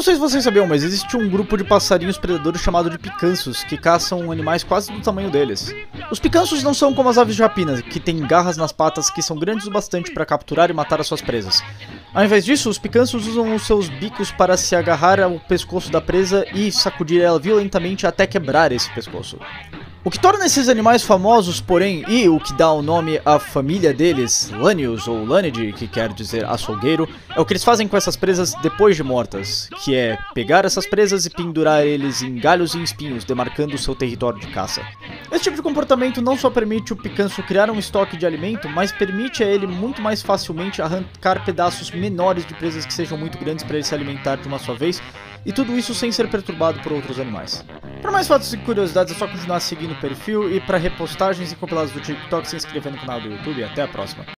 sei se vocês sabiam, mas existe um grupo de passarinhos predadores chamado de picanços, que caçam animais quase do tamanho deles. Os picanços não são como as aves de rapina, que têm garras nas patas que são grandes o bastante para capturar e matar as suas presas. Ao invés disso, os picanços usam os seus bicos para se agarrar ao pescoço da presa e sacudir ela violentamente até quebrar esse pescoço. O que torna esses animais famosos, porém, e o que dá o nome à família deles, Lanius ou Lanidae, que quer dizer açougueiro, é o que eles fazem com essas presas depois de mortas, que é pegar essas presas e pendurar eles em galhos e espinhos, demarcando o seu território de caça. Esse tipo de comportamento não só permite o picanço criar um estoque de alimento, mas permite a ele muito mais facilmente arrancar pedaços menores de presas que sejam muito grandes para ele se alimentar de uma só vez, e tudo isso sem ser perturbado por outros animais. Para mais fatos e curiosidades é só continuar seguindo o perfil, e para repostagens e compilados do TikTok se inscrever no canal do YouTube. Até a próxima.